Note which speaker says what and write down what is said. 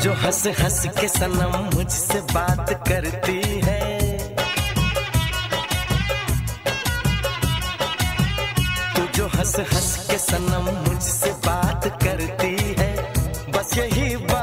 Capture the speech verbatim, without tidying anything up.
Speaker 1: जो हंस हंस के सनम मुझसे बात करती है, तू जो हंस हंस के सनम मुझसे बात करती है, बस यही